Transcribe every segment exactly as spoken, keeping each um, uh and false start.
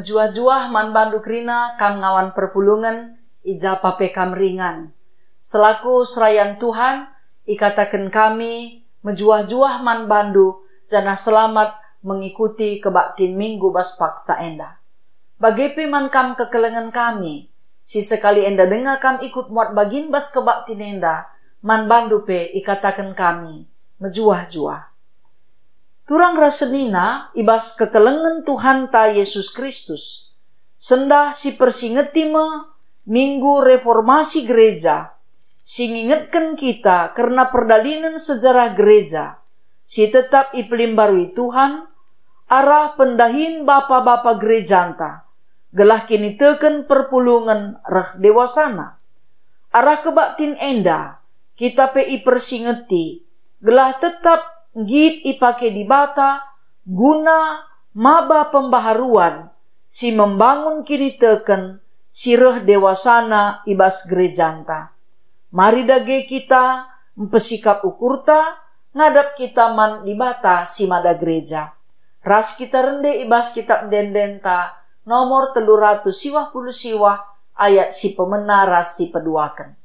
Menjuah-juah man bandu krina kam ngawan perpulungan ija pape kam ringan. Selaku serayan Tuhan, ikatakan kami menjuah-juah man bandu jana selamat mengikuti kebaktin minggu bas paksa enda. Bagepe man kam kekelengan kami, si sekali enda dengar kam ikut muat bagin bas kebaktin enda, man bandu pe ikatakan kami menjuah-juah. Turang rasenina ibas kekelengan Tuhan ta Yesus Kristus. Sendah si persingetima minggu reformasi gereja. Si ngingetkan kita karena perdalinan sejarah gereja. Si tetap ipelimbarui Tuhan. Arah pendahin bapa-bapa gerejanta. Gelah kini teken perpulungan reh dewasana. Arah kebaktin enda. Kita pe ipersingeti. Gelah tetap git ipake di bata guna maba pembaharuan si membangun kini teken si reh dewasana ibas gerejanta. Mari dage kita mempesikap ukurta ngadap kita man di bata si mada gereja. Ras kita rende ibas kitab dendenta nomor telur ratus siwah puluh siwah ayat si pemena ras si peduakan.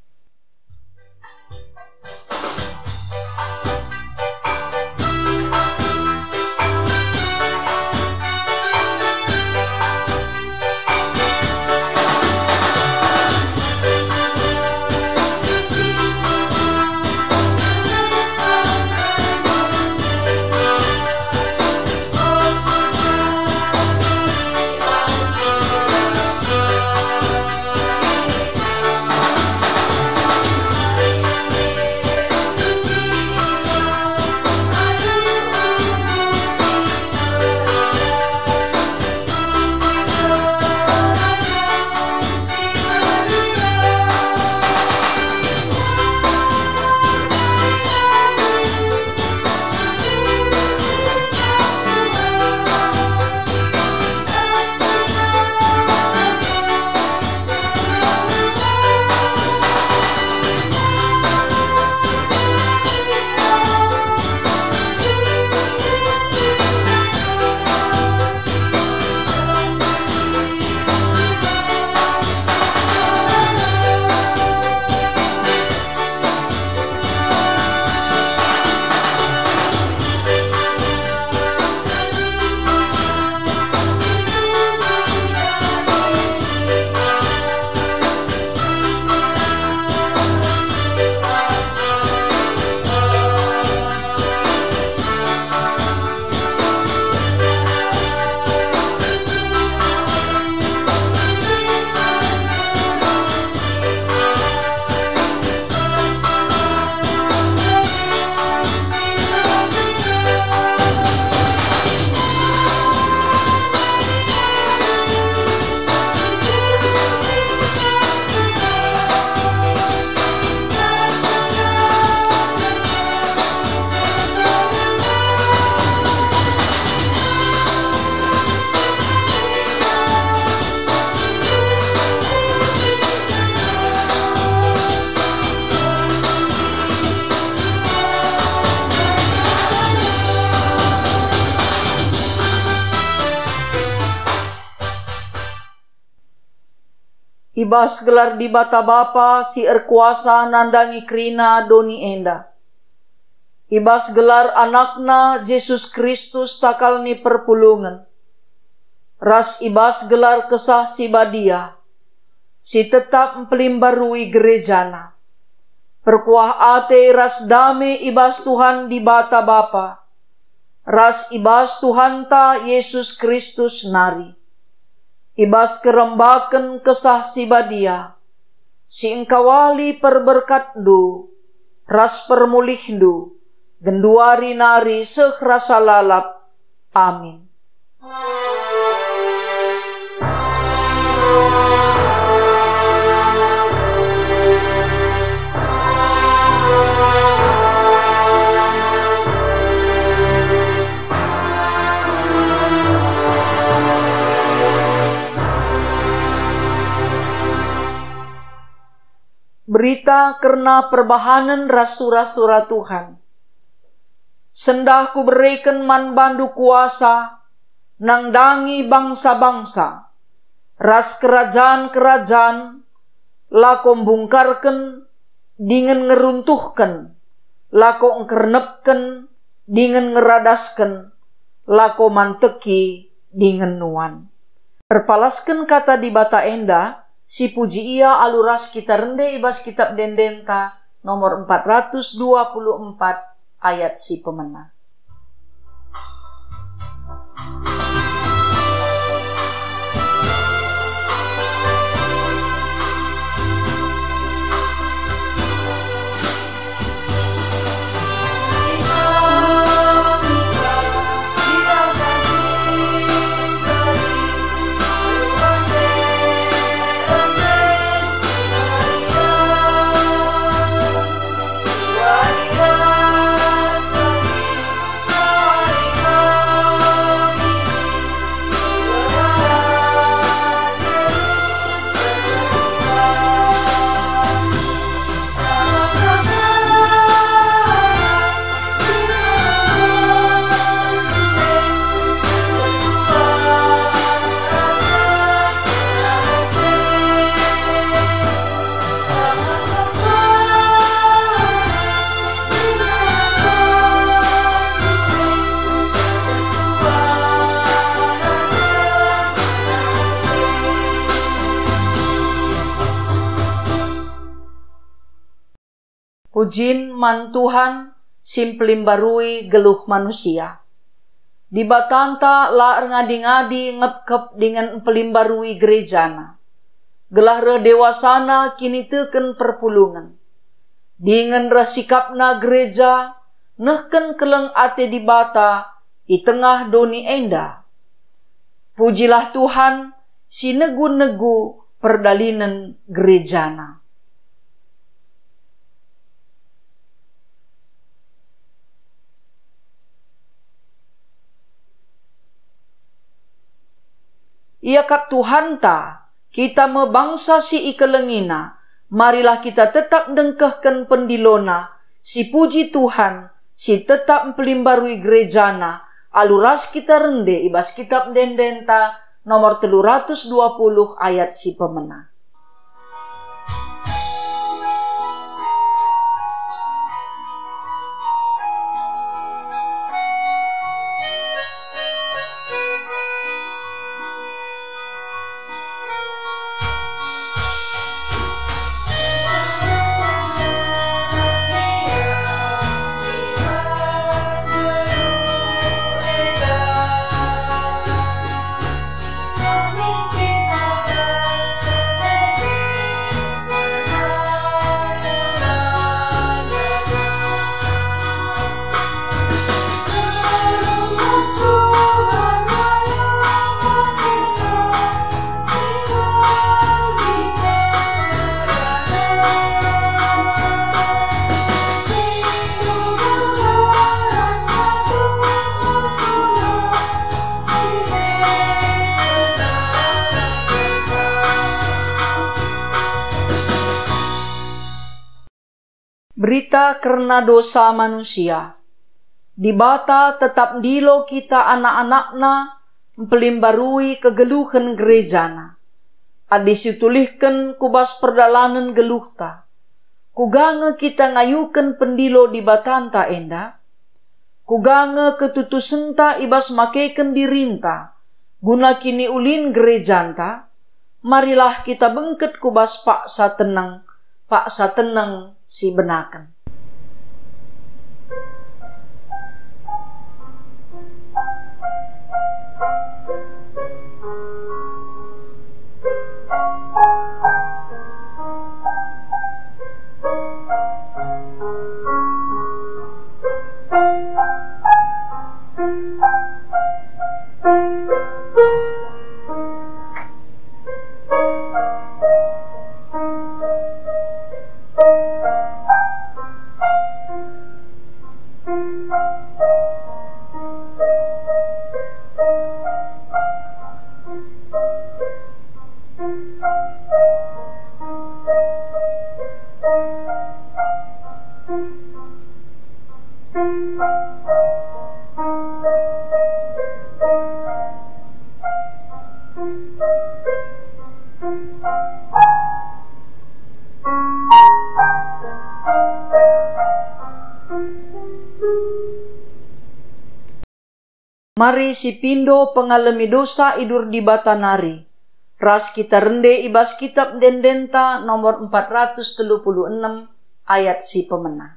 Ibas gelar di bata bapa si erkuasa nandangi krina doni enda. Ibas gelar anakna Yesus Kristus takalni perpulungan. Ras ibas gelar kesah si badia. Si tetap mempelimbarui gerejana. Perkuah ate ras dame ibas Tuhan di bata bapa. Ras ibas Tuhan ta Yesus Kristus nari. Ibas kerembakan kesah si badia, si engkawali perberkatdu, ras permulihdu, genduari nari sehrasa lalap. Amin. Berita karena perbahanan rasura-sura Tuhan. Sendah ku berikan man bandu kuasa, nangdangi bangsa-bangsa, ras kerajaan-kerajaan, lako bungkarken, dengan ngeruntuhken, lako ngkernepken, dengan ngeradasken, lako manteki, dengan nuan. Perpalasken kata di bata enda, si puji ia aluras kita rende ibas kitab dendenta nomor empat ratus dua puluh empat ayat si pemena. Pujin man Tuhan simplimbarui geluh manusia. Di batanta la ngadi-ngadi ngep-kep dengan pelimbarui gerejana. Gelah re dewasana kini teken perpulungan. Dengan rasikapna gereja nehken keleng ate di bata di tengah doni enda. Pujilah Tuhan si negu-negu perdalinan gerejana. Ia kat Tuhan ta, kita mebangsa si ikelengina, marilah kita tetap dengkehken pendilona, si puji Tuhan, si tetap pelimbarui gerejana, aluras kita rende ibas kitab dendenta nomor tiga ratus dua puluh ayat si pemena. Berita karena dosa manusia. Di bata tetap dilo kita anak-anakna pelimbarui kegeluhan gerejana. Adi situlihken kubas perdalanan geluhta. Kugange kita ngayuken pendilo di batanta enda. Kugange ketutusenta ibas makeken dirinta. Guna kini ulin gerejanta. Marilah kita bengket kubas paksa tenang. Paksa tenang si benakan. Mari si pindo pengalami dosa idur di batanari. Ras kita rende ibas kitab dendenta nomor empat ratus tiga puluh enam ayat si pemena.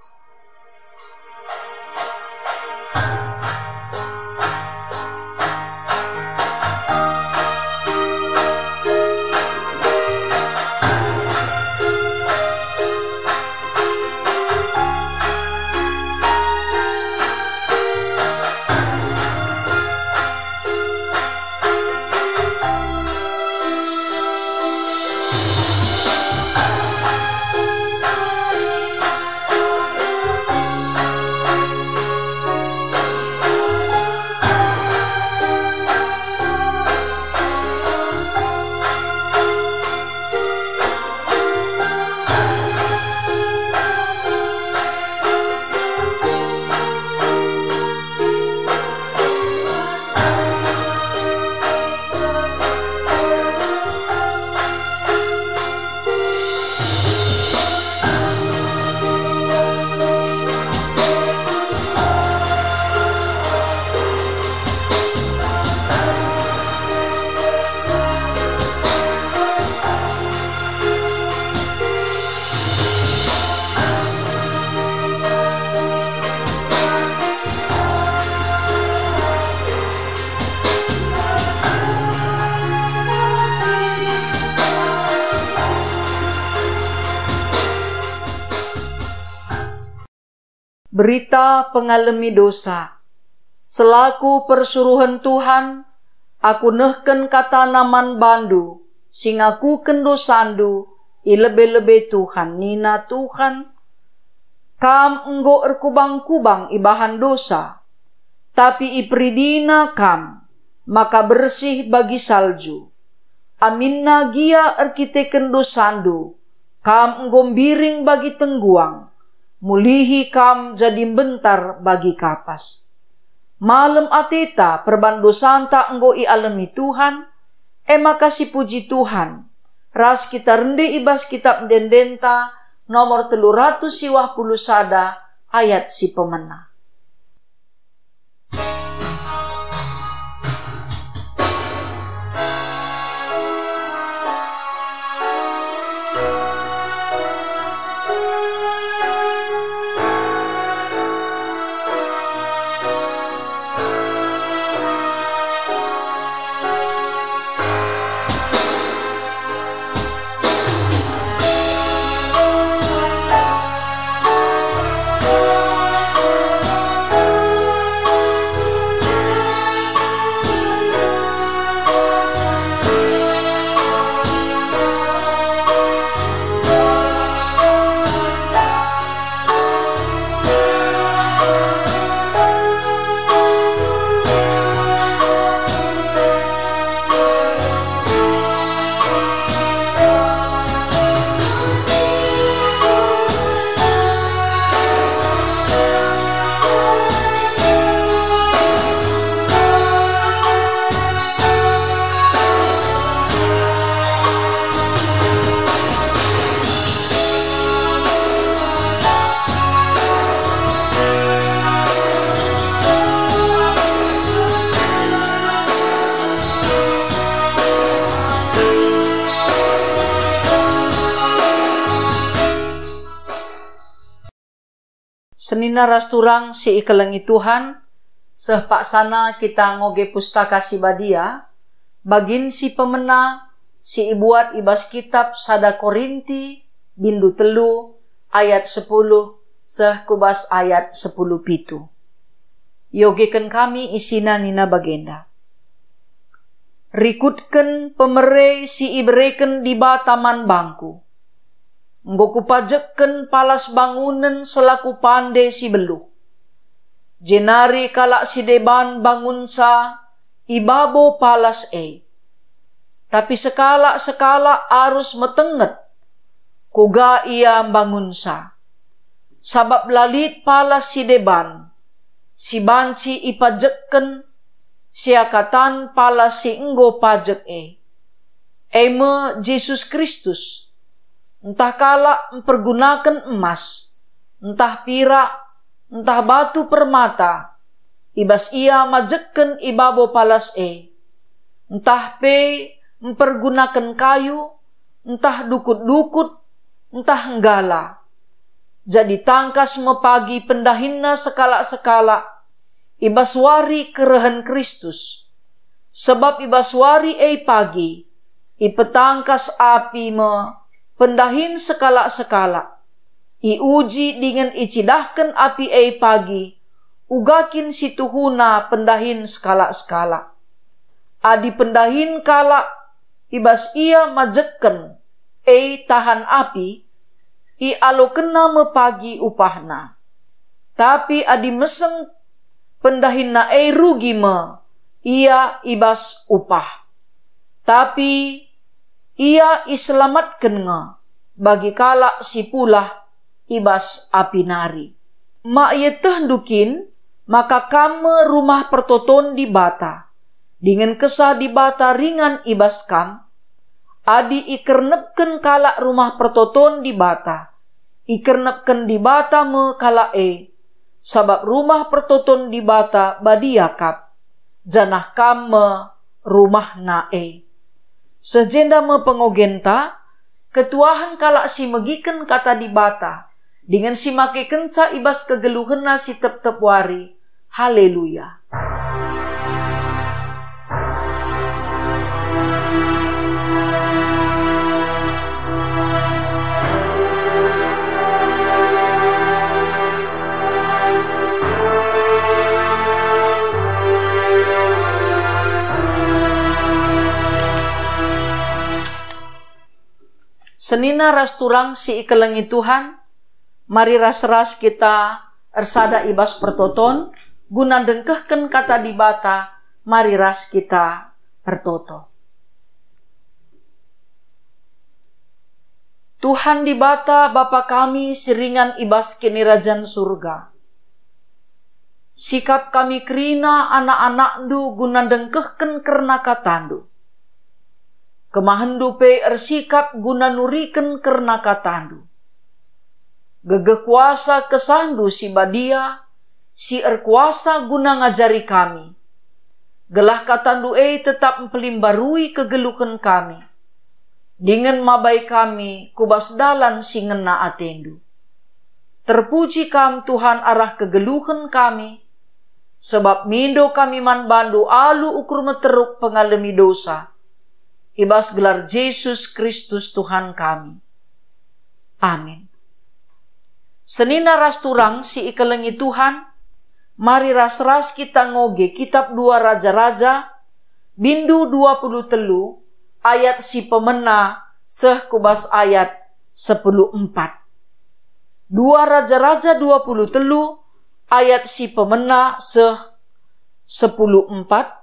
Berita pengalami dosa. Selaku persuruhan Tuhan, aku nehken kata naman bandu, sing aku kendo sandu, ilebe-lebe Tuhan, nina Tuhan. Kam enggo erkubang-kubang ibahan dosa, tapi ipridina kam, maka bersih bagi salju. Aminna gia erkite kendo sandu, kam enggo biring bagi tengguang, mulihi kam jadi bentar bagi kapas. Malam atita perbando santa enggo i alami Tuhan, e makasih puji Tuhan. Ras kita rende ibas kitab dendenta nomor telur ratus siwah puluh sada ayat si pemena. Senina rasturang si ikelengi Tuhan, seh paksana kita ngoge pustaka si badia, bagin si pemena, si ibuat ibas kitab sada Korinti, bindu telu, ayat sepuluh, seh kubas ayat sepuluh pitu. Yogekan kami isina nina bagenda. Rikutken pemerei si ibereken di bataman bangku. Nggo kupajeken palas bangunan selaku pande si beluh. Jenari kalak si deban bangun sa, ibabo palas e. Tapi sekala-sekala arus metenget, kuga ia bangun sa. Sabab lalit palas si deban, si banci ipajeken, siakatan palas si enggo pajek e. Eme Yesus Kristus, entah kala mempergunakan emas, entah pirak, entah batu permata, ibas ia majeken ibabo palas e. Entah pe mempergunakan kayu, entah dukut-dukut, entah enggala. Jadi tangkas mepagi pendahinna sekala-sekala, ibas wari kerehen Kristus. Sebab ibas wari ei pagi, ipetangkas api me pendahin sekala-sekala. I uji dengan icidahkan api ei pagi, ugakin situhuna pendahin sekala-sekala. Adi pendahin kala, ibas ia majeken ei tahan api, i alo kena mepagi upahna. Tapi adi meseng pendahinna ei rugi me, ia ibas upah. Tapi ia iselamatkan nge, bagi kala si pulah ibas api nari. Ma ia tehdukin, maka kame rumah pertoton di bata. Dengan kesah di bata ringan ibas kam, adi ikernepken kala rumah pertoton di bata. Ikernepken di bata me kala e, sabab rumah pertoton di bata badiakap, janah kame rumah na e. Sejenda me pengogenta, ketuahan kala si megiken kata di bata, dengan si make kenca ibas kegeluhena si tep-tep wari. Haleluya. Senina ras turang si ikelengi Tuhan, mari ras-ras kita ersada ibas pertoton, guna dengkehken kata di bata, mari ras kita pertoto. Tuhan di bata Bapa kami siringan ibas kinirajan surga. Sikap kami kerina anak-anak du guna dengkehken kerna katandu. Kemahendu pe ersikap guna nuriken kerna katandu. Gegeh kuasa kesandu si badia, si erkuasa guna ngajari kami. Gelah katandu e tetap mempelimbarui kegeluhan kami. Dengan mabai kami kubas dalan si ngena atendu. Terpuji kam Tuhan arah kegeluhan kami, sebab mindo kami man bandu alu ukur meteruk pengalami dosa. Ibas gelar Yesus Kristus Tuhan kami. Amin. Senina ras turang si ikelengi Tuhan, mari ras-ras kita ngoge kitab dua Raja-Raja, bindu dua puluh telu, ayat si pemena seh kubas ayat sepuluh empat. Dua Raja-Raja dua puluh telu, ayat si pemena seh sepuluh empat.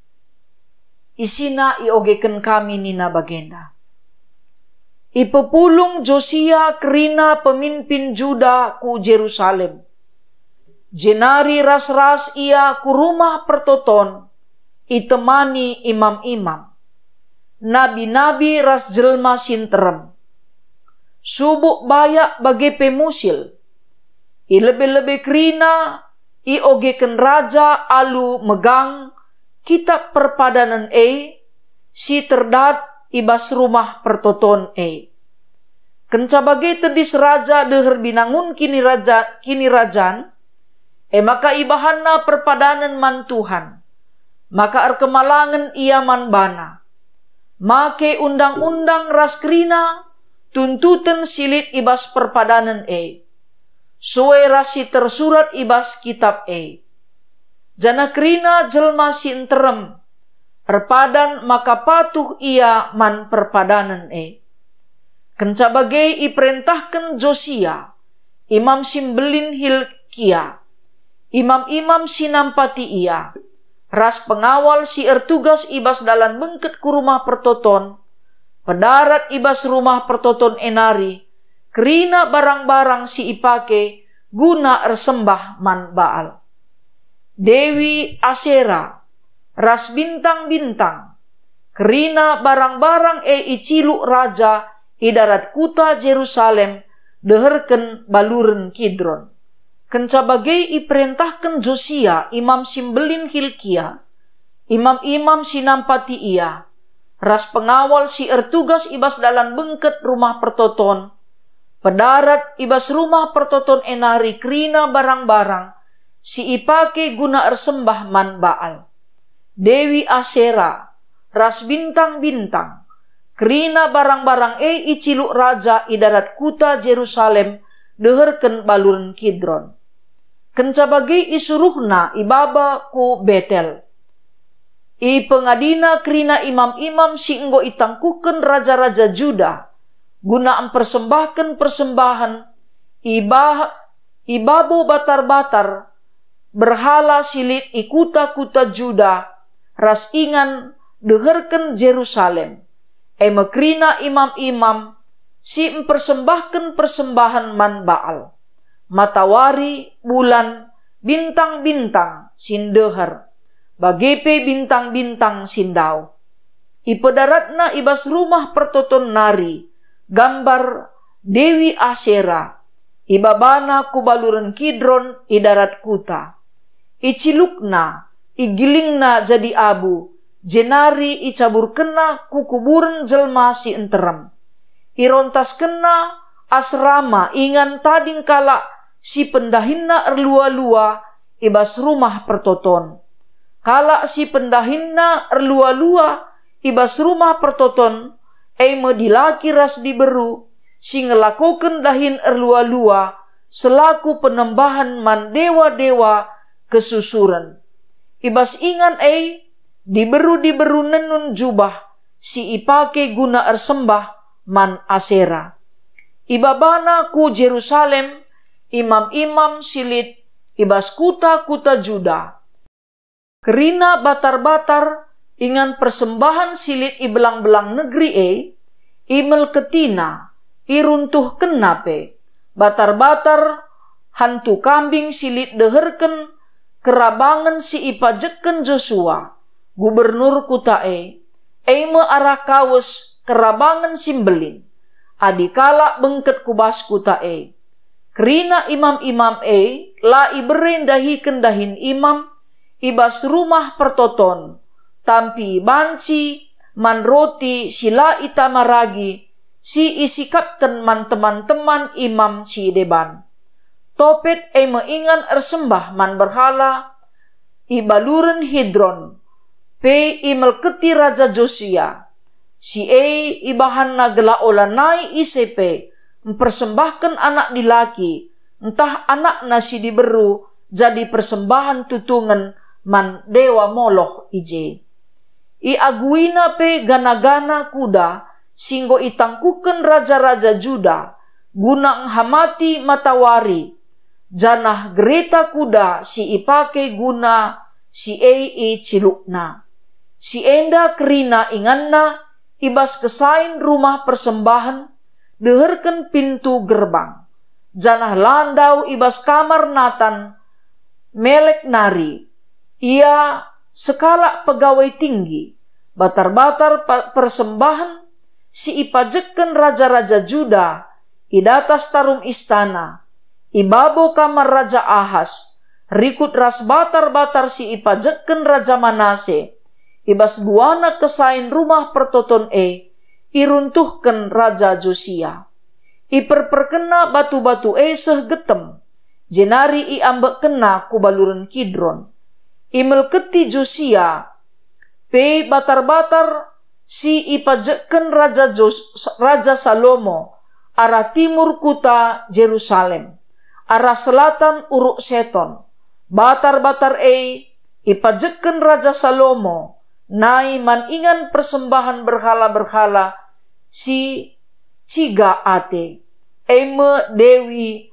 Isina iogeken kami nina bagenda. Ipepulung Josia kerina pemimpin Juda ku Jerusalem. Jenari ras-ras ia ku rumah pertoton, itemani imam-imam. Nabi-nabi ras jelma sinterem. Subuk bayak bagi pemusil. Ilebe-lebe kerina, iogeken raja alu megang, kitab perpadanan e, si terdat ibas rumah pertoton e. Kenca bagai tedis raja deher binangun kini raja kini rajan, e maka ibahanna perpadanan man Tuhan, maka erkemalangan ia man bana. Make undang-undang ras kerina, tuntutan silit ibas perpadanan e. Suwe rasi tersurat ibas kitab e. Jana kerina jelma sinterem, erpadan maka patuh ia man perpadanan e. Kenca bagai iperintahkan Josia, imam simbelin Hilkia, imam-imam sinampati ia, ras pengawal si ertugas ibas dalan bengket ku rumah pertoton, pedarat ibas rumah pertoton enari, kerina barang-barang si ipake guna ersembah man Baal. Dewi Asera, ras bintang-bintang, kerina barang-barang e iciluk raja idarat kuta Jerusalem deherken baluren Kidron. Kenca bagai iperintahkan Josia imam simbelin Hilkia, imam-imam sinampati ia, ras pengawal si ertugas ibas dalam bengket rumah pertoton, pedarat ibas rumah pertoton enari krina barang-barang, si ipake guna ersembah man Baal. Dewi Asera, ras bintang-bintang, krina barang-barang e iciluk raja idarat kuta Jerusalem, deherken balurun Kidron. Kenca bagi isuruhna ibaba ku Betel. I pengadina krina imam-imam si enggo itangkuken raja-raja Juda, guna mempersembahkan persembahan, ibah, ibabo batar-batar, berhala silit ikuta-kuta Juda, ras ingan deherken Jerusalem. E mekrina imam-imam si mempersembahkan persembahan man Baal. Matawari, bulan, bintang-bintang sindeher, bagepe bintang-bintang sindau. Ipedaratna ibas rumah pertoton nari, gambar Dewi Asera, ibabana kubaluran Kidron idarat kuta. Icilukna, igilingna jadi abu, jenari icabur kena kukuburan jelma si enterem. Irontas kena asrama ingan tading kala si pendahinna erlua-lua ibas rumah pertoton. Kala si pendahinna erlua-lua ibas rumah pertoton, eme dilaki ras diberu, si ngelakukan dahin erlua-lua, selaku penembahan man dewa-dewa kesusuran. Ibas ingan ei, diberu-diberu nenun jubah, si ipake guna ersembah man Asera. Ibabana ku Jerusalem, imam-imam silit, ibas kuta-kuta Juda. Kerina batar-batar, ingan persembahan silit ibelang-belang negeri e, imel ketina, iruntuh kenape, batar-batar, hantu kambing silit deherken, kerabangan si ipajeken Joshua, gubernur kuta e, eime arah kawes kerabangan simbelin, adikala bengket kubas kuta e. Kerina imam-imam e, la iberendahi kendahin imam, ibas rumah pertoton, tampi banci, man roti sila itamaragi, si isikatken man teman-teman imam si deban. Topet e meingan ersembah man berhala, ibaluren Hidron, pe imelketi raja Josia, si e ibahan nagela olanai isepe, mempersembahkan anak dilaki, entah anak nasi diberu, jadi persembahan tutungan man dewa Moloch ije. I aguina pe gana-gana kuda, singgo itangkuken raja-raja Juda, guna nghamati matawari, janah gereta kuda si ipake guna si ei cilukna. Si enda kerina inganna, ibas kesain rumah persembahan, deherken pintu gerbang. Janah landau ibas kamar Natan, melek nari. Ia sekala pegawai tinggi, batar-batar persembahan, si ipajeken raja-raja Juda, idatas tarum istana, ibabo kamar raja Ahas, rikut ras batar-batar si ipajeken raja Manase, ibas duana kesain rumah pertoton e, iruntuhken raja Josia. Iperperkena batu-batu e seh getem, jenari i ambek kena kubaluren Kidron. Imelketi Josia, pe batar-batar si ipajeken raja Jos, raja Salomo, arah timur kuta Jerusalem, arah selatan uruk Seton. Batar-batar e ipajeken raja Salomo, nai man ingan persembahan berhala-berhala, si ciga ate, eme Dewi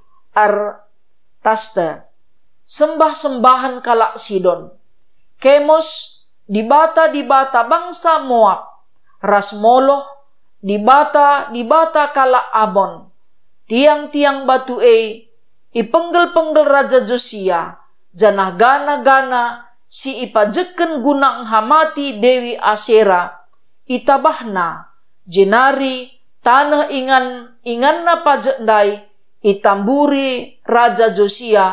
Artaste, sembah-sembahan kalak Sidon, Kemos, dibata-dibata bangsa Moab, ras Moloch, dibata-dibata kalak Amon, tiang-tiang batu e, ipenggel-penggel raja Josia, janah gana-gana, si ipajeken guna nghamati Dewi Asera, itabahna, jenari, tanah ingan, inganna pajendai, itamburi raja Josia,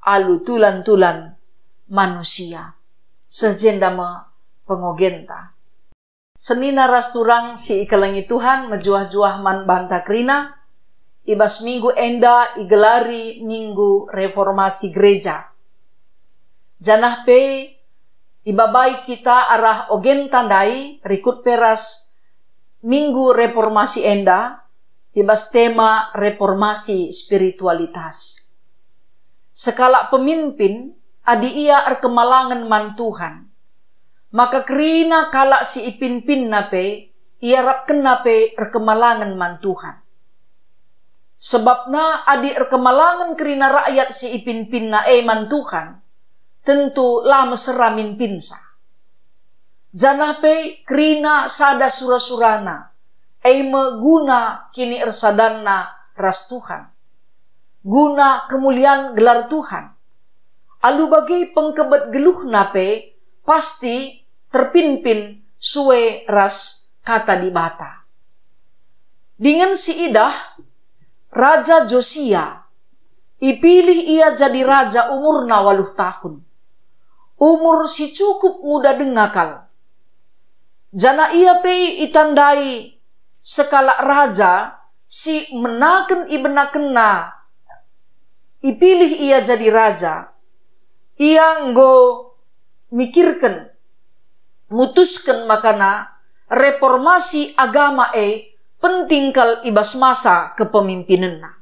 alu tulan-tulan manusia. Sejendama pengogenta. Senina rasturang si ikalangi Tuhan mejuah-juah man banta krina. Ibas minggu enda igelari minggu reformasi gereja. Janah pe ibabai kita arah ogen tandai rikut peras minggu reformasi enda. Ibas tema reformasi spiritualitas. Sekala pemimpin adi ia erkemalangan man Tuhan. Maka kerina kalak si ipin-pin nape, ia rap kenape erkemalangan man Tuhan. Sebabna adi erkemalangan kerina rakyat si ipin-pin na e man Tuhan, tentu lah mesera minpinsa. Janape kerina sada sura-surana, e meguna kini ersadanna ras Tuhan. Guna kemuliaan gelar Tuhan. Alu bagi pengkebet geluh nape, pasti terpinpin suwe ras kata di bata. Dengan si idah, Raja Josia, ipilih ia jadi raja umurna waluh tahun. Umur si cukup muda dengakal. Jana ia pei itandai sekala raja si menaken ibenakena. Ipilih ia jadi raja. Ia nggo mikirkan, mutuskan makana reformasi agama e penting kal ibas masa kepemimpinanna.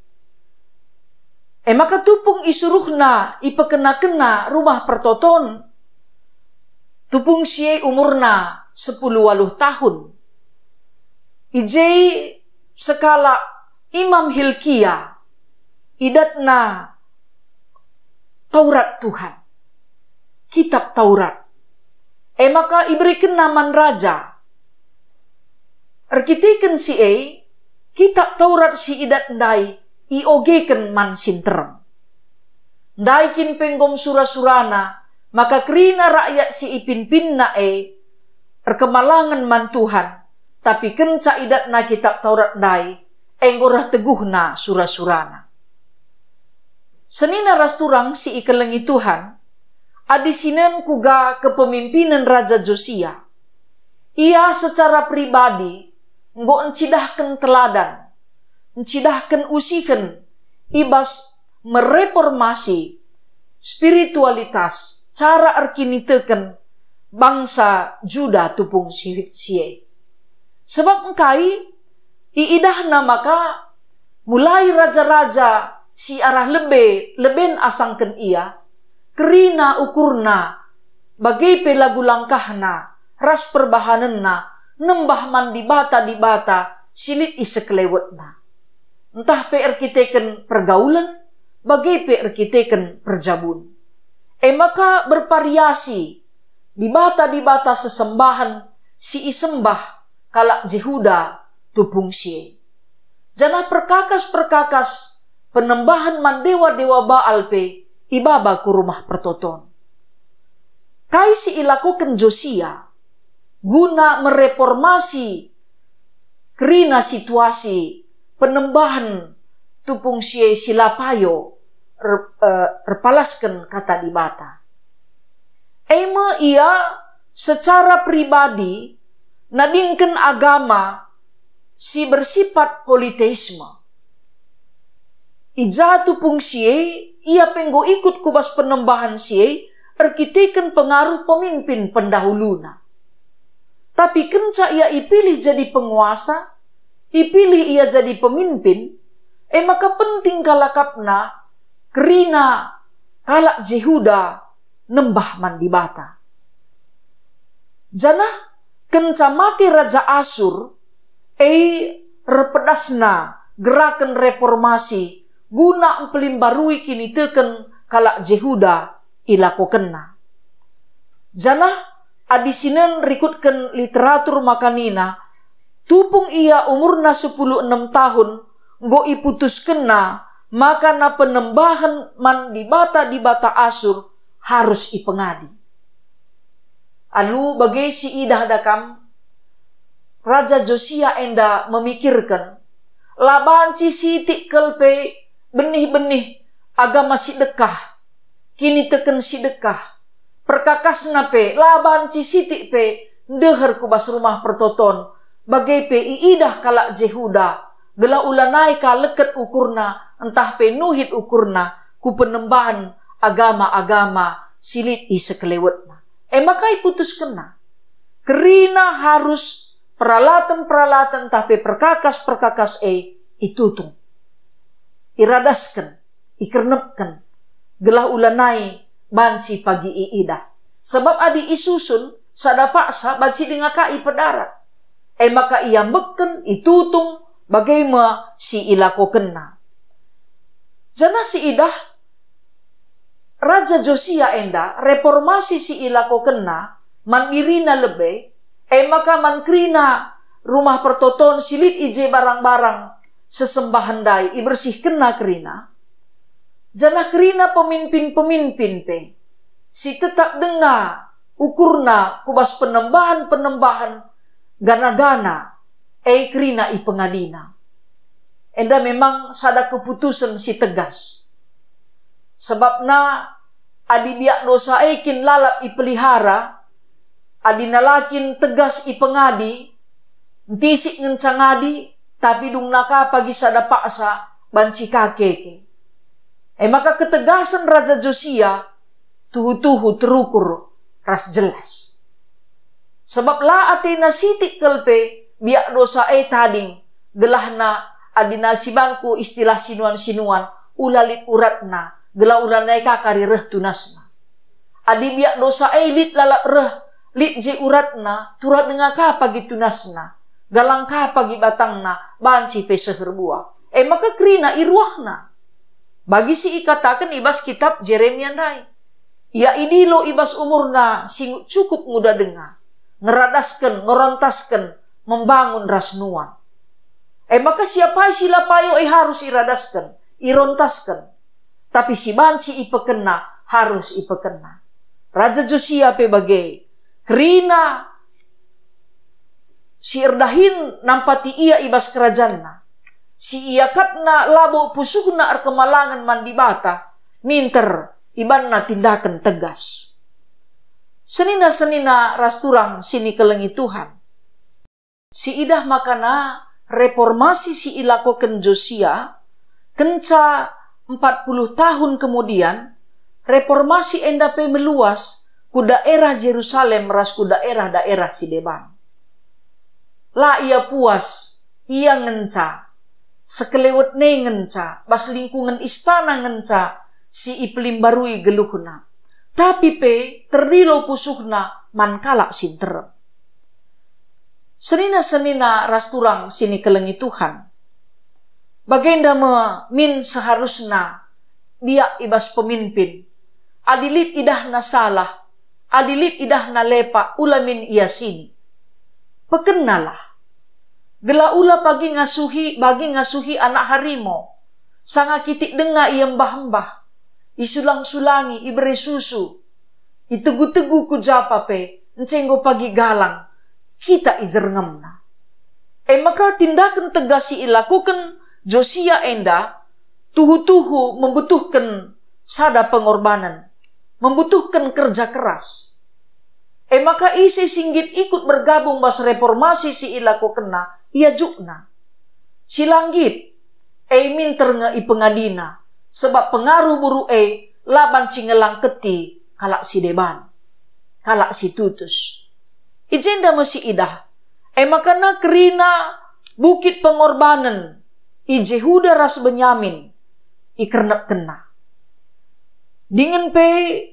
E maka tupung isuruhna ipekena-kena rumah pertoton. Tupung siye umurna sepuluh waluh tahun. Ijei sekala Imam Hilkia idatna Taurat Tuhan. Kitab Taurat. E maka iberikan naman raja. Erkitiken si e, kitab Taurat si idat ndai, iogeken man sinterem. Ndai kin penggom sura-surana, maka kerina rakyat si ipin-pin na e, erkemalangan man Tuhan, tapi kenca idat na kitab Taurat ndai, enggorah teguh na sura-surana. Senina rasturang si ikelengi Tuhan, adisinen kuga kepemimpinan Raja Josia. Ia secara pribadi nggo encidahkan teladan, encidahkan usikan, ibas mereformasi spiritualitas, cara erkiniteken bangsa Juda tupung siye. Sebab engkai iidahna maka mulai raja-raja si arah lebe, leben asangken ia, kerina ukurna, bagai pelagu langkahna, ras perbahanenna, nembah man di bata di bata, silit iseklewetna. Entah pe erkiteken pergaulan, bagai pe erkiteken perjabun. E maka bervariasi, di bata di bata sesembahan, si isembah, kalak Jehuda, tupung sie. Jana perkakas-perkakas, penembahan man dewa-dewa Baal pe, ibaba ku rumah pertoton. Kai si ilakukan Josia, guna mereformasi kerina situasi penembahan tupung sie silapayo er, er, erpalaskan kata di bata. Ema ia secara pribadi nadingkan agama si bersifat politeisme. Ija tupung sie ia penggo ikut kubas penembahan sie, erkitikan pengaruh pemimpin pendahuluna. Tapi kenca ia ipilih jadi penguasa, ipilih ia jadi pemimpin, eh maka penting kalakapna, kerina kalak Jehuda nembah man di bata. Janah kenca mati Raja Asur, eh repedasna gerakan reformasi, guna empelimbarui kini teken kalak Jehuda ilakokenna. Janah adisinen rikutkan literatur makanina, tupung ia umurna sepuluh enam tahun, go iputuskenna, maka na penembahan man di bata di bata Asur harus ipengadi. Alu bagai si idah dakam, Raja Josia enda memikirkan, laban ci sitik kelpe benih-benih agama si dekah, kini teken sidekah. Perkakasna pe, laban ci sitik pe, deher kubas rumah pertoton. Bagai pe iidah kalak Jehuda, gela ulanai ka leket ukurna, entah pe nuhit ukurna, ku penembahan agama-agama silit i sekelewetna. Eh makai putus kena. Kerina harus peralatan-peralatan tapi perkakas-perkakas e itutung. Iradaskan, ikernepkan, gelah ulanai banci pagi iidah. Sebab adi isusun sada paksa banci dengakai pedarat. Eh maka ia beken itutung bagaimana si ilako kena. Jana si idah Raja Josia enda reformasi si ilako kena mandirina lebe, eh maka mankrina rumah pertoton silit ije barang-barang sesembahan dai i bersih kena kerina. Jana kerina pemimpin-pemimpin pe si tetap dengar ukurna kubas penembahan-penembahan gana-gana eh kerina i pengadina. Enda memang sada keputusan si tegas. Sebabna adi biak dosa ekin lalap i pelihara, adi nalakin tegas i pengadi, tisik ngencangadi, tapi dung naka pagi sada paksa banci kakeke. Eh maka ketegasan Raja Josia tuhu-tuhu terukur ras jelas. Sebab la atena sitik kelpe biak dosa e tading gelahna adi nasibanku istilah sinuan-sinuan ulalit uratna gela ulanai kakari reh tunasna. Adi biak dosa e lit lalap reh lit je uratna turat denga ka pagi tunasna galang ka pagi batangna banci pe seher buah. Eh maka kerina iruahna. Bagi si ikatakan ibas kitab Jeremia dai. Ia idilo ibas umurna sing cukup muda dengar. Ngeradaskan, ngerontaskan, membangun rasnuan. Eh maka siapa sila payo eh harus iradaskan, irontaskan. Tapi si banci ipekena harus ipekena. Raja Josia pe bagai kerina si erdahin nampati ia ibas kerajanna. Si ia katna labo pusuhna ar kemalangan mandibata minter ibanna tindakan tegas. Senina-senina rasturang sini kelengi Tuhan. Si idah makana reformasi si ilakoken Josia kenca empat puluh tahun kemudian reformasi endape meluas ku daerah Jerusalem ras ku daerah-daerah si deban. La ia puas, ia ngenca, sekelewet ne ngenca, bas lingkungan istana ngenca si ipelim barui geluhna. Tapi pe terdilo pusuhna mankala sinterem. Senina-senina rasturang sini kelengi Tuhan. Bagenda me min seharusna biak ibas pemimpin. Adilit idahna salah, adilit idahna lepa ulamin ia sini. Pekenalah. Gela ula pagi ngasuhi, bagi ngasuhi anak harimau. Sanga kitik denga ia mbah-mbah. Isulang-sulangi, iberi susu. Itegu-tegu ku japa pe, encenggo pagi galang. Kita ijerngemna. Eh maka tindakan tegas si ilakukan Josia enda, tuhu-tuhu membutuhkan sada pengorbanan. Membutuhkan kerja keras. Eh maka isi singgit ikut bergabung bas reformasi si ilakukena, ia jukna. Silanggit, eh minter nge ipengadina. Sebab pengaruh buru e laban cingelang keti kalak si deban. Kalak si tutus. Ijenda mesi idah. E makana kerina bukit pengorbanan. I Jehuda ras Benyamin. I kernep kena. Dingin pe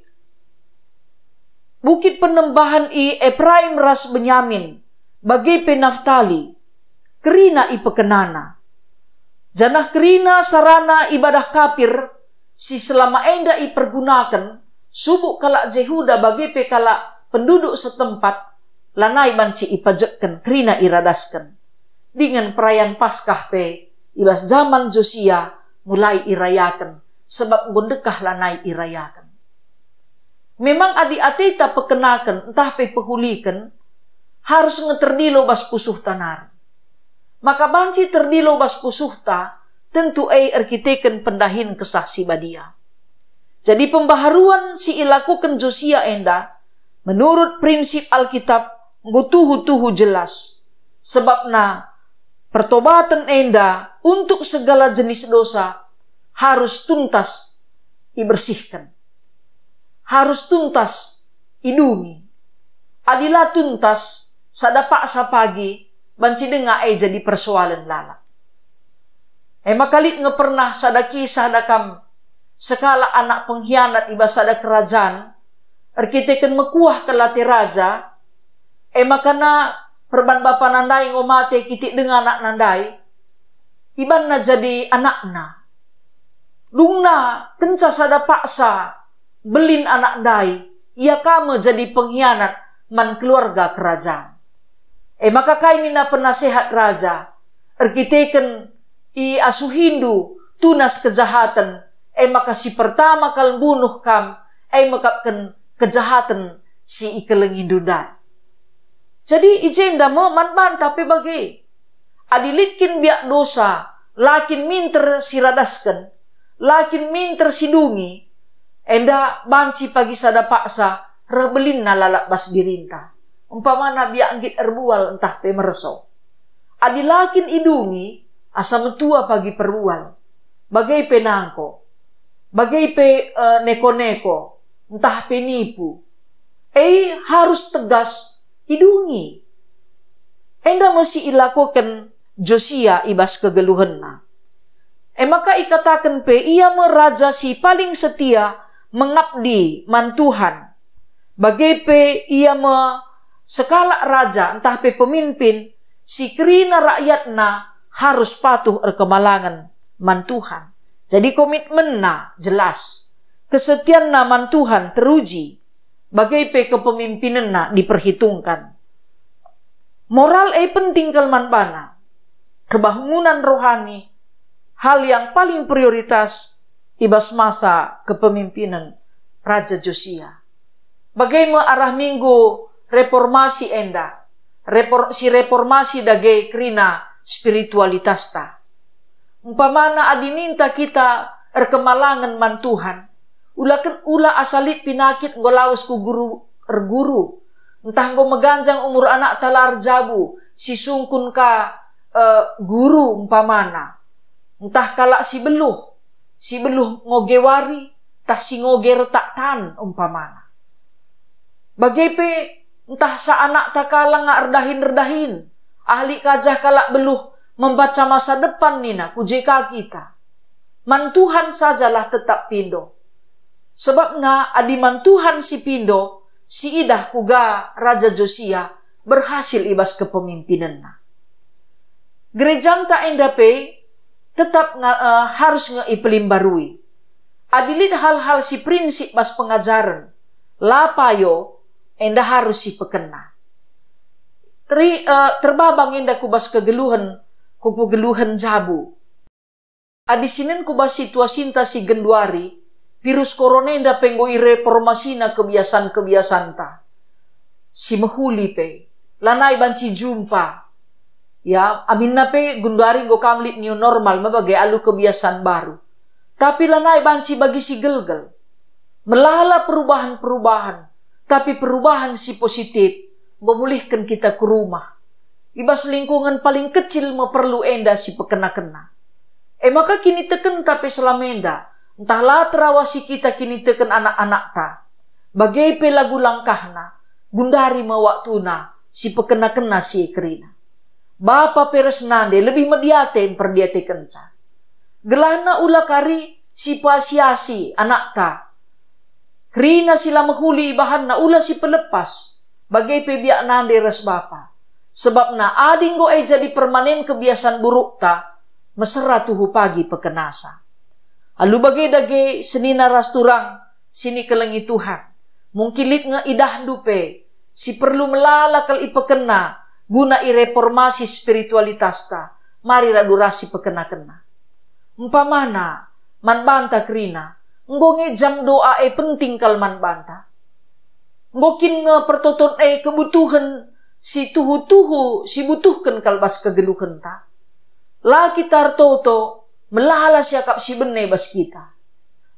bukit penembahan i Ephraim ras Benyamin. Bagi pe Naftali. Kerina i pekenana. Janah kerina sarana ibadah kafir si selama enda ipergunakan subuk kalak Jehuda bagi pe kalak penduduk setempat lanai banci ipajekkan kerina iradaskan. Dengan perayaan Paskah pe ibas zaman Josia mulai irayakan sebab gondekah lanai irayakan. Memang adi atita pekenakan entah pe pehulikan harus ngeterdilo bas pusuh tanar. Maka banci terdilo bas pusuhta tentu ei arkiteken pendahin kesah si badia. Jadi pembaharuan si ilakukan Josia enda menurut prinsip Alkitab ngutuhu-tuhu jelas. Sebabna pertobatan enda untuk segala jenis dosa harus tuntas dibersihkan. Harus tuntas idungi. Adilah tuntas sadapa sapagi banci denga e jadi persoalan lala. Ema kalit nge pernah sada kisah dakam sekala anak pengkhianat iba sada kerajaan erkiteken mekuah ke lati raja ema kana perban bapa nandai ngomate kitik dengan anak nandai iban na jadi anakna lungna kenca sada paksa belin anak dai ia kame jadi pengkhianat man keluarga kerajaan. Eh maka kaini na penasehat raja erkiteken i asu Hindu tunas kejahatan eh maka si pertama kal bunuh kam eh makapkan kejahatan si ikeleng Hindudai. Jadi ijenda mo man-man tapi bagi adilitkin biak dosa lakin minter siradasken lakin minter sidungi enda banci pagi sada paksa rebelin na lalak bas dirinta. Umpamana biak anggit erbual entah pemerso. Adilakin idungi asa metua pagi perbual. Bagai penangko. Bagai pe uh, neko-neko. Entah penipu. Eh harus tegas idungi. Enda mesti ilakukan Josia ibas kegeluhenna. Eh maka ikatakan pe ia meraja si paling setia mengabdi man Tuhan. Bagai pe ia me sekala raja entah pe pemimpin si kerina rakyatna harus patuh erkemalangan man Tuhan. Jadi komitmenna jelas. Kesetianna man Tuhan teruji. Bagai pe kepemimpinanna diperhitungkan. Moral eh penting kalman bana. Kebangunan rohani hal yang paling prioritas ibas masa kepemimpinan Raja Josia. Bagaimana arah minggu reformasi enda. Repor, si reformasi dage krina spiritualitas ta. Umpamana adininta kita erkemalangan man Tuhan. Ula, ula asalit pinakit ngolawas ku guru erguru. Entah ngo meganjang umur anak talar jabu. Si sungkun ka uh, guru umpamana. Entah kalak si beluh. Si beluh ngogewari. Tah si ngoger tak tan umpamana. Bagai pe entah sa anak takala nga erdahin-erdahin. Ahli kajah kalak beluh membaca masa depan nina kujeka kita. Man Tuhan sajalah tetap pindo. Sebabna adi man Tuhan si pindo, si idah kuga Raja Josia berhasil ibas kepemimpinanna. Gerejam ta enda pe tetap nga, uh, harus ngeipelimbarui. Adilit hal-hal si prinsip bas pengajaran. Lapayo enda harus si pekena. Teri, uh, terbabang enda kubas kegeluhan, kupu geluhan jabu. Adi sinen kubas situasi ta si genduari, virus corona enda penggoi reformasina kebiasaan-kebiasaan ta. Si mehuli pe, lanai banci jumpa. Ya, amin na pe genduari go kamlit new normal mabagai alu kebiasaan baru. Tapi lanai banci bagi si gelgel. Melala perubahan-perubahan. Tapi perubahan si positif, memulihkan kita ke rumah. Ibas lingkungan paling kecil meperlu enda si pekena-kena. Eh maka kini teken tapi selamenda. Entahlah terawasi kita kini teken anak-anak ta. Bagai pe lagu langkahna. Gundari mawaktuna si pekena-kena si kerina. Bapa peres nande lebih mediate perdiate kenca. Gelana ula kari si pasiasi anak ta. Kerina sila menghuli bahan na ula si pelepas. Bagai pebiak nande res bapa. Sebab na adinggo ay jadi permanen kebiasaan buruk ta. Mesera tuhu pagi pekenasa. Alu bagai dage senina ras turang. Sini kelengi Tuhan. Mungkilit nga idah dupe. Si perlu melalakal ipekena. Guna ireformasi spiritualitas ta. Mari radurasi pekena-kena. Umpamana. Man banta kerina. Ngonge jam doa e penting kalman banta. Ngokin nge pertoton e kebutuhan si tuhu-tuhu si butuhkan kalbas kegeluhan ta. Laki tartoto melala siakap si bene bas kita.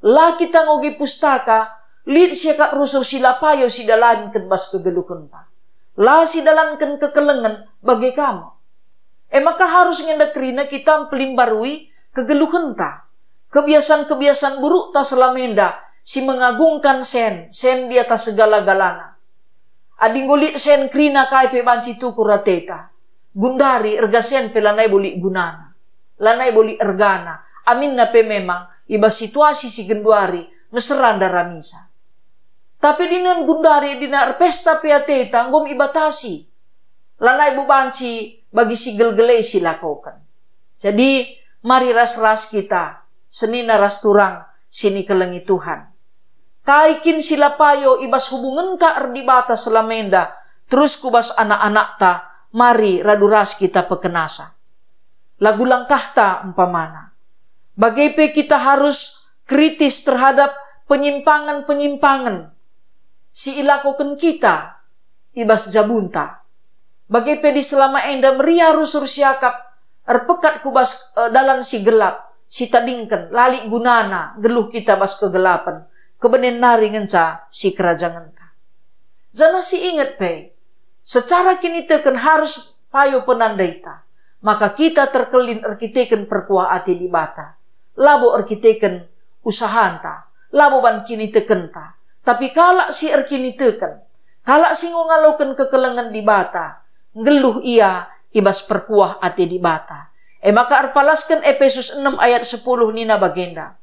La kita ngogi pustaka, lid siya ka rusur sila payo si dalankan bas kegelukenta. La si dalankan kekelengan bagi kamu. E maka harus ngendakrina kita pelimbarui kegelukenta. Kebiasaan-kebiasaan buruk ta selamenda, si mengagungkan sen, sen di atas segala-galana. Adi ngolik sen krina kai pe banci tuku rateta. Gundari erga sen pe lanai boli gunana. Lanai boli ergana. Amin na pe memang iba situasi si genduari meseranda ramisa. Tapi dinan gundari dina pesta pe ateta ngom ibatasi. Lanai bu banci bagi si gel-gele si lakukan. Jadi mari ras-ras kita senina ras turang sini kelengi Tuhan. Kaikin sila payo ibas hubungan ta erdi bata selamenda. Terus kubas anak-anak ta. Mari raduras kita pekenasa. Lagu langkah ta umpamana. Bagaimana kita harus kritis terhadap penyimpangan-penyimpangan. Si ilakukan kita. Ibas jabunta. Bagaimana di selama enda meria rusur siakap. Erpekat kubas uh, dalam si gelap. Si tadingken lali gunana. Geluh kita bas kegelapan. Kebenen nari ngenca si kerajaan ta. Jana si ingat pe, secara kini teken harus payo penandaita. Maka kita terkelin arkiteken perkuah ati di bata. Labo arkiteken usahanta. Labo ban kini teken ta. Tapi kalak si arkini teken. Kalak si ngaloken kekelengan di bata. Ngeluh ia ibas perkuah ati di bata. E maka arpalaskan Efesus enam ayat sepuluh nina bagenda.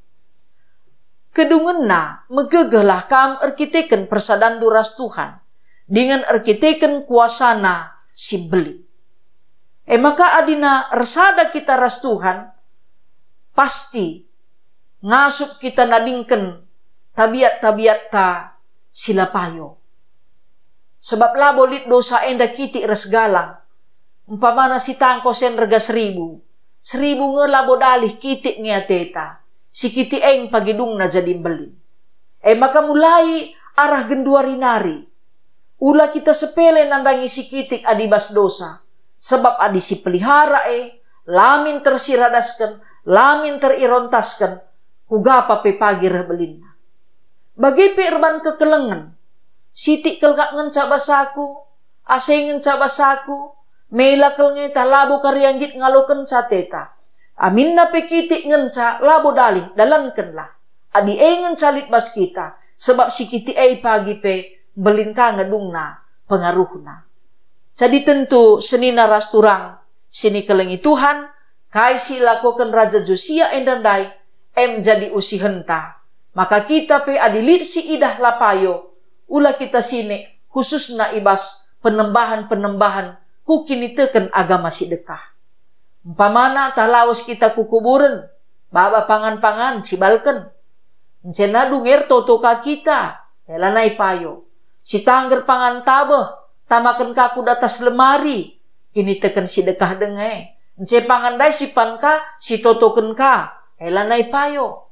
Kedungenna megegehlah kam arkiteken persadan duras Tuhan dengan arkiteken kuasana si beli. Eh maka adina resada kita ras Tuhan pasti ngasup kita nadingken tabiat-tabiat ta sila payo. Sebab labolit dosa enda kiti res galang. Umpamana si tangko sen rega seribu. Seribu nge labo dalih kiti ngiateta. Si kiti eng pagidung na jadi beli. Eh maka mulai arah genduari nari. Ula kita sepele nandangi si kitik adibas dosa. Sebab adi si pelihara eh. Lamin tersiradaskan. Lamin terirontaskan. Kugapa pe pagi rebelinna. Bagi pe erban kekelengan. Sitik kelgak ngenca basaku. Ase ngenca basaku. Mela kelngeta labo karyanggit ngaloken cateta. Amin na pekitik ngenca labo dalih dalankenlah. Adi e ngencalit bas kita. Sebab si kiti e pagi pe belin ka ngedungna pengaruhna. Jadi tentu senina ras turang sini kelengi Tuhan. Kai si lakukan Raja Josia endandai em jadi usihenta. Maka kita pe adilit si idah lapayo. Ula kita sini khususna ibas penembahan-penembahan. Hukini teken agama si dekah. Umpamana talawas kita kukuburan. Baba pangan-pangan cibalken. Encena dunger totoka kita. Elanai payo. Si tangger pangan tabeh. Tamaken kaku datas lemari. Kini teken si dekah denge. Ence pangan dai si panka. Si totoken ka. Elanai payo.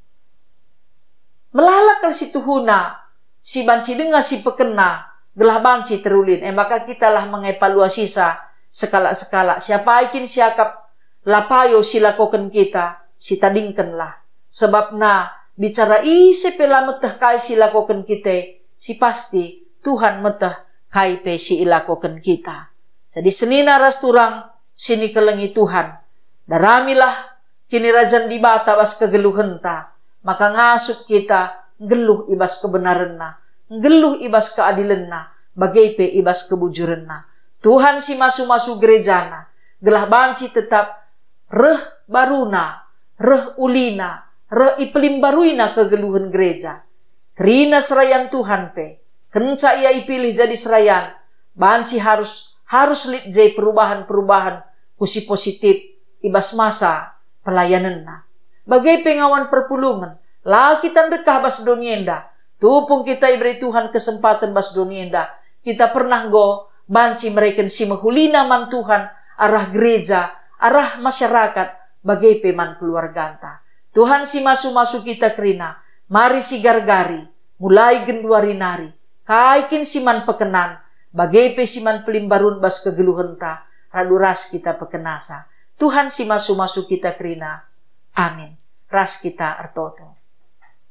Melalakal si tuhuna. Si banci denga si pekena. Gelah banci terulin. Eh maka kita lah mengevaluasi sa. Sekala-sekala. Siapa ikin siakap lapayo silakoken kita. Si tadingkenlah. Sebab na bicara isi pela meteh kai silakoken kita. Si pasti Tuhan meteh kai pe si ilakoken kita. Jadi senina ras turang sini kelengi Tuhan. Daramilah kini rajan di bata bas kegeluhenta. Maka ngasup kita geluh ibas kebenaranna. Geluh ibas keadilanna. Bagai pe ibas kebujuranna. Tuhan si masu-masu gerejana. Gelah banci tetap reh baruna, reh ulina, reh ipelim baruina kegeluhan gereja. Kerina serayan Tuhan pe. Kenca ia ipilih jadi serayan. Banci harus harus lit jai perubahan-perubahan kusi positif ibas masa pelayananna. Bagai pengawan perpulungan. Lah kita dekah bas donienda. Tupung kita iberi Tuhan kesempatan bas donienda. Kita pernah go banci mereka si menghulina man Tuhan, arah gereja, arah masyarakat, bagai peman keluarga anta. Tuhan si masu-masu kita kerina, mari si gargari, mulai genduari nari, kaikin si man pekenan, bagai pe si man pelimbarun bas kegeluhan ta, raduras kita pekenasa. Tuhan si masu-masu kita kerina, amin. Ras kita ertoto.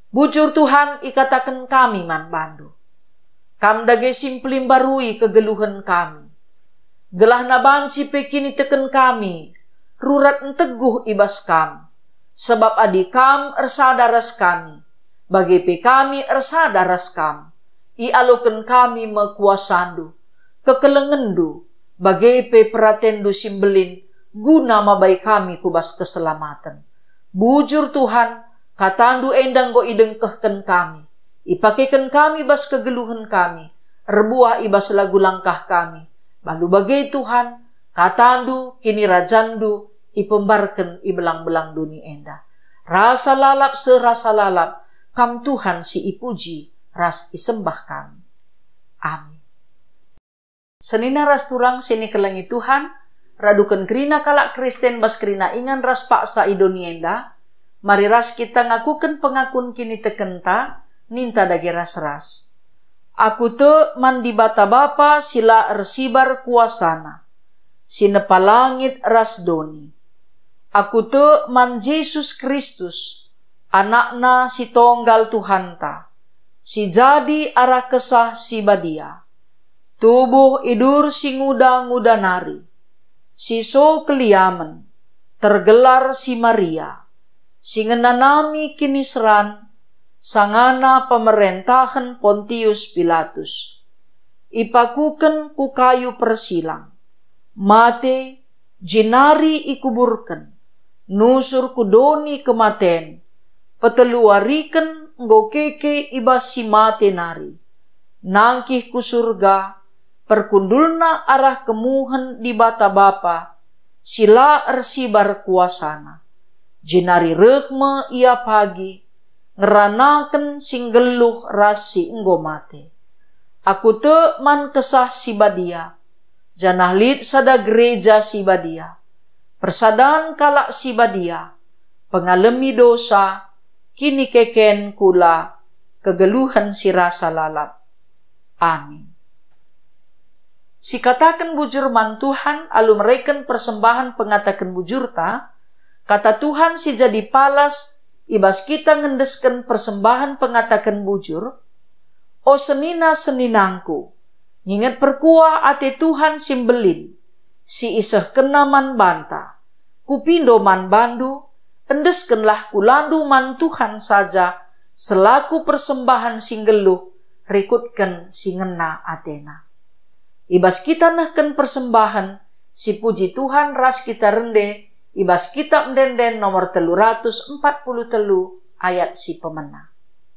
Bujur Tuhan ikatakan kami man bandu. Kam dage simplim barui kegeluhan kami. Gelah na banci pekini teken kami. Rurat teguh ibas kam. Sebab adi kam ersadaras kami. Bagi pe kami ersadaras kam. I aloken kami mekuasandu. Kekelengendu. Bagi pe peratendu simbelin. Guna mabai kami kubas keselamatan. Bujur Tuhan. Katandu endang go idengkehken kami. Ipakekan kami bas kegeluhan kami. Rebuah ibas lagu langkah kami. Balu bagai Tuhan. Katandu kini rajandu. Ipembarken ibelang-belang dunia enda. Rasa lalap serasa lalap. Kam Tuhan si ipuji. Ras isembah kami. Amin. Senina ras turang sini kelengi Tuhan. Radukan kerina kalak Kristen bas kerina ingan ras paksa idoni enda. Mari ras kita ngakukan pengakun kini tekenta, ninta dagi ras-ras. Aku te mandi bata bapa sila ersibar kuasana, sinepa langit ras doni. Aku te man Yesus Kristus, anakna si tonggal Tuhanta, si jadi arah kesah si badia. Tubuh idur si nguda-nguda nari, si so keliamen, tergelar si Maria. Singenanami kini seran, sangana pemerintahan Pontius Pilatus. Ipakuken ku kayu persilang, mate jinari ikuburken, nusur kudoni kematen, peteluariken ngokeke ibas si mate nari. Nangkih ku surga, perkundulna arah kemuhen di bata bapa, sila ersibar kuasana. Jinari rehme ia pagi, ngeranaken singgeluh rasi enggo mate. Aku te man kesah si badia, janah lid sada gereja si badia. Persadaan kalak si badia, pengalemi dosa, kini keken kula, kegeluhan si rasa lalap. Amin. Si katakan bujur man Tuhan, alu mereken persembahan pengatakan bujur ta, kata Tuhan si jadi palas, ibas kita ngendesken persembahan pengatakan bujur. O senina seninangku, nginget perkuah ate Tuhan simbelin, si iseh kenaman banta, kupindo man bandu, endeskenlah kulandu man Tuhan saja, selaku persembahan singgeluh, rikutken singena atena. Ibas kita nahken persembahan, si puji Tuhan ras kita rende, ibas kitab Denden nomor telu ratus empat puluh telu ayat si pemena.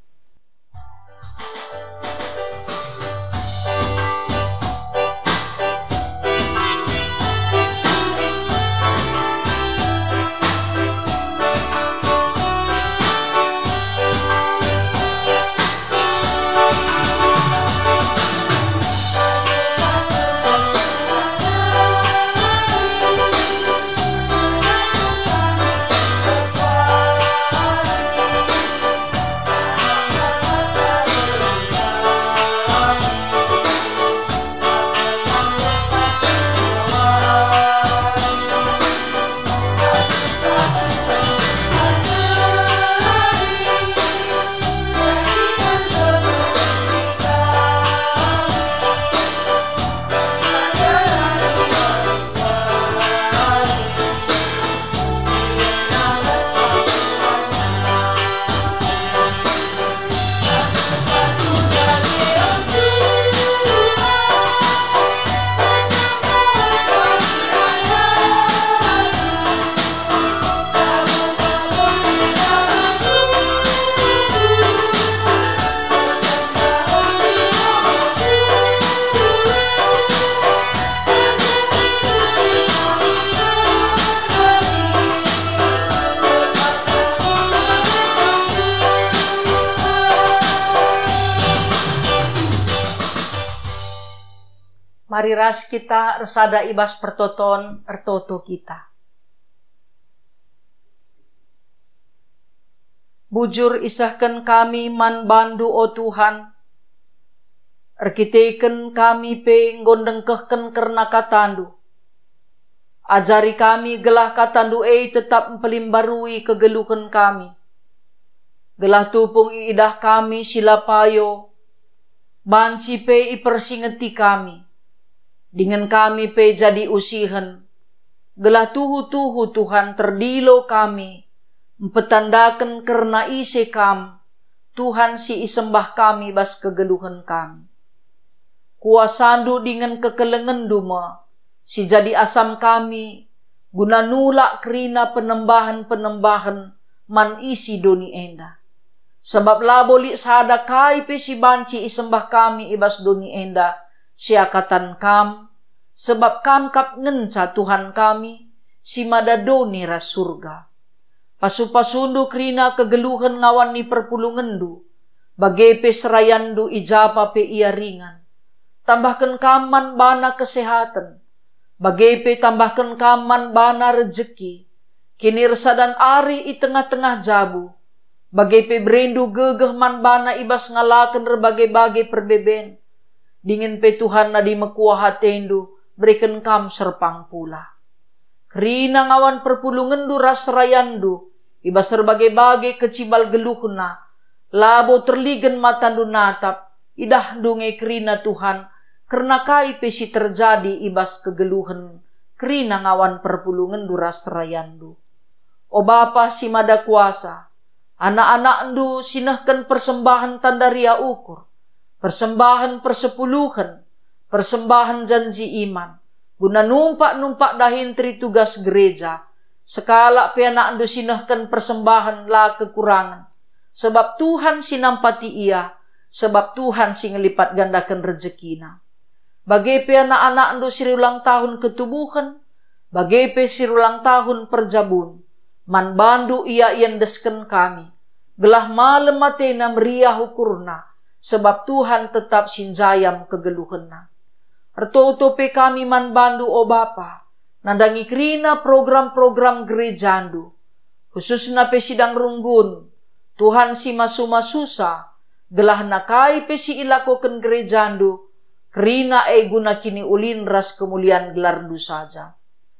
Mari ras kita resada ibas pertoton ertoto kita. Bujur isahkan kami man bandu o Tuhan. Erkiteken kami pe nggondengkehken kerna katandu. Ajari kami gelah katandu ei tetap mempelimbarui kegeluhan kami. gelah tupung iidah kami silapayo, banci pe ipersingeti kami, dengan kami pe jadi usihen, gelah tuhu-tuhu Tuhan terdilo kami, mempetandakan karena ise kam, Tuhan si isembah kami bas kegeluhan kami. Kuasandu dengan kekelengan duma, si jadi asam kami, guna nulak kerina penembahan-penembahan man isi doni enda. Sebab laboli sada kai pe si banci isembah kami ibas doni enda, siakatan kam, sebab kam kap ngenca Tuhan kami, si madadoni ras surga. Pasu-pasundu kerina kegeluhan ngawan ni perpulungendu, bagai pe serayandu ijapa pe ia ringan. Tambahkan kaman bana kesehatan, bagai pe tambahkan kaman bana rezeki, kini resadan ari i tengah-tengah jabu, bagai pe berindu gegeh man bana ibas ngalakan berbagai-bagai perbeben, dingin pe Tuhan nadi mekuah hatendu, berikan kam serpang pula. Kerina ngawan perpulungendu ras rayandu, ibas berbagai-bagai kecibal geluhna, labo terligen matandu natap, idah dunge kerina Tuhan, karena kai pesi terjadi ibas kegeluhan, kerina ngawan perpulungan duras rayandu. O Bapa si mada kuasa, anak-anak ndu sinahkan persembahan tanda ria ukur, persembahan persepuluhan, persembahan janji iman, guna numpak-numpak dahin tri tugas gereja, sekala pe anak ndu sinahkan persembahan la kekurangan, sebab Tuhan sinampati ia, sebab Tuhan si ngelipat gandakan rezekina. Bagai pe anak-anak ndu sirulang tahun ketubuhan, bagai pe sirulang tahun perjabun, man bandu ia yendesken kami, gelah malem matena meriah ukurna, sebab Tuhan tetap sinjayam kegeluhenna. Ertoto pe kami man bandu o Bapa, nandangi kerina program-program gerejandu, khususna pe sidang runggun, Tuhan si masu-masusa, gelah nakai pe si ilakoken gerejandu, kerina e guna kini ulin ras kemuliaan gelardu saja.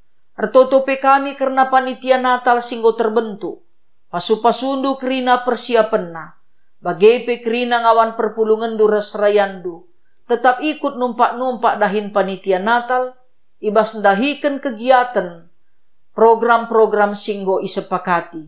Ertoto pe kami karena panitia Natal singgo terbentuk, pasu-pasundu kerina persiapenna, bagai pe kerina ngawan perpulungan du ras rayandu, tetap ikut numpak-numpak dahin panitia Natal, ibas dahikan kegiatan, program-program singgo isepakati.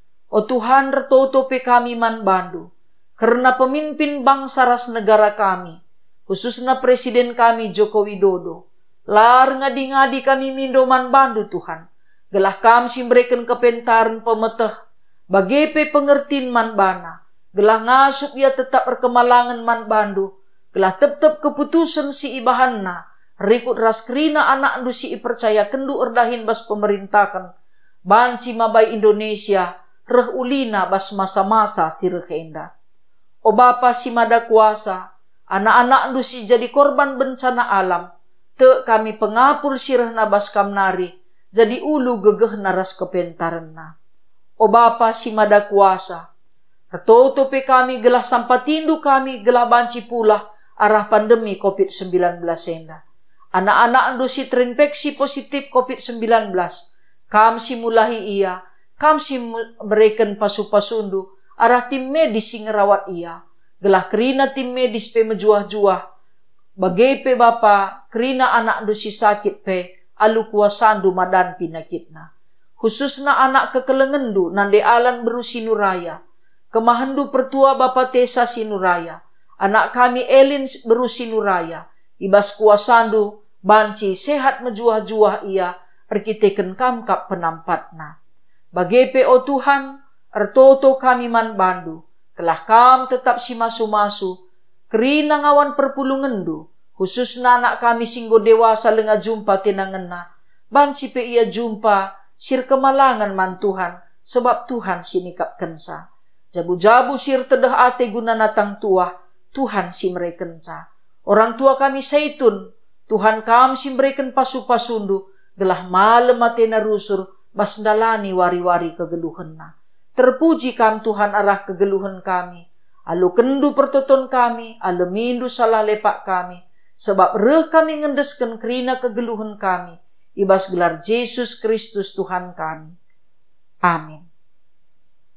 O Tuhan ertoto pe kami man bandu, karena pemimpin bangsa ras negara kami, khususnya Presiden kami Joko Widodo, lar ngadi-ngadi kami mindoman bandu Tuhan, gelah kam simbrekan kepentaran pemeteh, bagai pe pengertin man bana, gelah ngasup ia tetap perkemalangan man bandu, gelah tep-tep keputusan si ibahanna, rikut ras kerina anak ndu si percaya kendu erdahin bas pemerintahan, banci mabai Indonesia, reh ulina bas masa-masa si rehenda. O Bapa si mada kuasa, anak-anak ndu si jadi korban bencana alam, te kami pengapul sirah nabas kamnari, jadi ulu gegeh naras kepentarenna. O Bapa si mada kuasa, ertoto pe kami gelah sampatindu kami gelah banci pula arah pandemi covid sembilan belas enda. Anak-anak ndu si terinfeksi positif covid sembilan belas, kam si mulahi ia, kam si berikan pasu-pasundu, arah tim medis si ngerawat ia, gelah kerina tim medis pe mejuah-juah, bagai pe Bapa kerina anak ndu si sakit pe, alu kuasandu madan pinakitna. Khususna anak kekelengendu nande alan berusi nuraya, kemahandu pertua Bapa Tesa sinuraya, anak kami Elin berusi nuraya, ibas kuasandu banci sehat mejuah-juah ia, erkiteken kamkap penampatna. Bagai pe o Tuhan, ertoto kami man bandu, kelah kam tetap si masu-masu, kerina ngawan perpulungendu, khususna anak kami singgo dewasa lenga jumpa tenangena, banci pe ia jumpa, sir kemalangan man Tuhan, sebab Tuhan sinikap kensa. Jabu-jabu sir tedah ate guna natang tua, Tuhan si merekenca. Orang tua kami seitun, Tuhan kam si mereken pasu-pasundu, gelah malem atena rusur, bas dalani wari-wari kegeluhenna. Terpuji kam Tuhan arah kegeluhan kami, alu kendu pertoton kami, alu mindu salah lepak kami, sebab reh kami ngendesken kerina kegeluhan kami, ibas gelar Yesus Kristus Tuhan kami. Amin.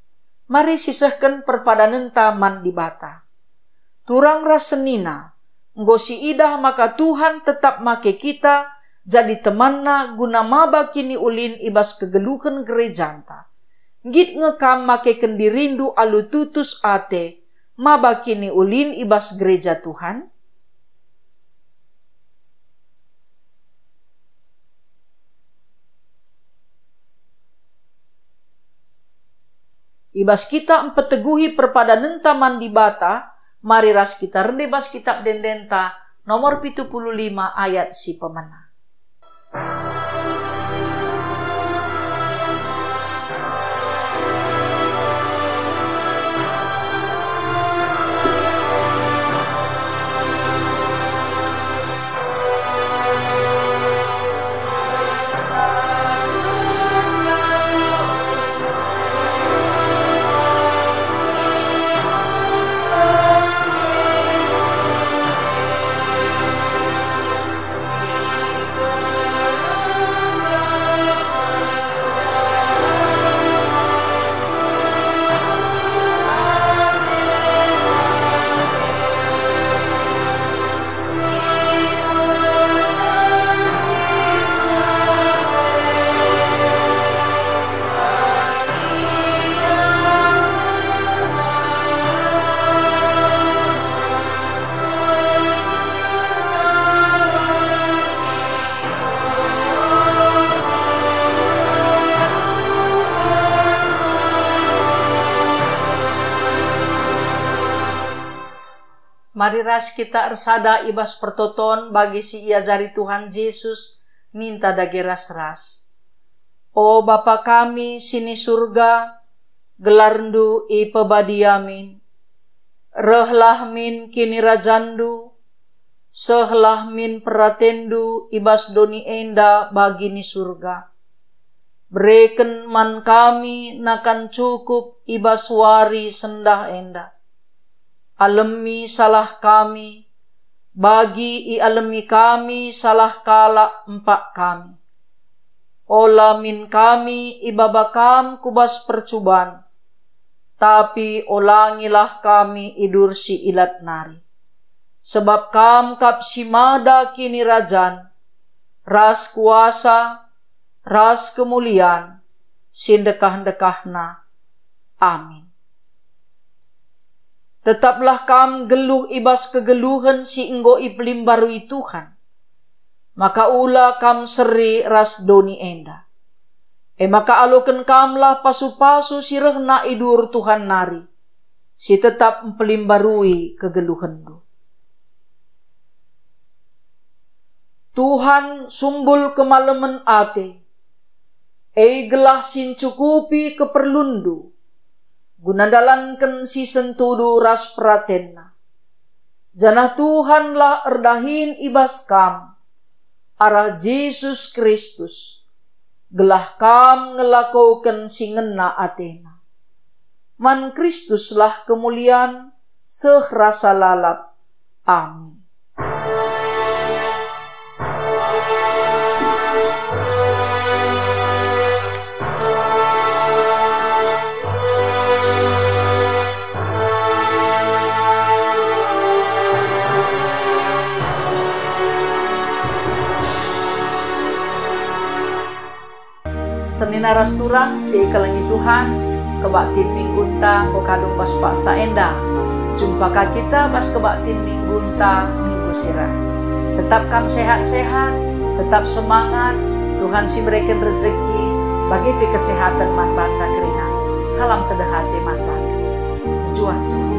Mari sisehken perpadanan taman di bata. Turang rasenina, nggosi idah maka Tuhan tetap make kita jadi temanna guna maba kini ulin ibas kegeluhan gerejanta. Git ngekam make kendi rindu alu tutus ate, maba kini ulin ibas gereja Tuhan. Ibas kita empeteguhi perpadanan taman di bata, mari ras kita rende bas kitab dendenta nomor pitu puluh lima ayat si pemena. Mari ras kita ersada ibas pertoton bagi si ia jari Tuhan Yesus minta dage ras-ras. O Bapa kami sini surga, gelarndu i pebadiamin. Rehlah min kini rajandu, sehlah min peratendu ibas doni enda bagi ni surga. Breken man kami nakan cukup ibas wari sendah enda. Alemi salah kami, bagi i alemi kami salah kala empak kami. Ola min kami ibabakam kubas percuban, tapi olangilah kami idur si ilat nari. Sebab kam kap si mada kini rajan, ras kuasa, ras kemuliaan, sindekah-dekahna. Amin. Tetaplah kam geluh ibas kegeluhan si enggo iplim barui Tuhan. Maka ula kam seri ras doni enda. E maka aloken kamlah pasu-pasu sirehna idur Tuhan nari. Si tetap empelim barui kegeluhanku. Tuhan sumbul kemalemen ate. E gelah sin cukupi keperlundu. Gunadalanken si sentudu ras pratenna. Janah Tuhanlah erdahin ibas kam, arah Yesus Kristus, gelah kam ngelakauken si ngena atena. Man Kristuslah kemuliaan, seh rasa lalap. Amin. Senina ras turang si kelengi Tuhan kebaktin minggunta ko kadung pas paksa enda. Jumpa ka kita pas kebaktin minggunta minggu sirah. Tetap kam sehat-sehat, tetap semangat. Tuhan si berikan rezeki bagi pi kesehatan man banta kerina. Salam tedahati man banta. Juah-juah.